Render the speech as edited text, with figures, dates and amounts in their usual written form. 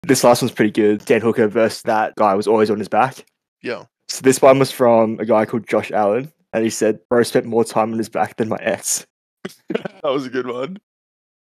This last one's pretty good. Dan Hooker versus that guy was always on his back. Yeah. So this one was from a guy called Josh Allen, and he said, "Bro spent more time on his back than my ex." That was a good one.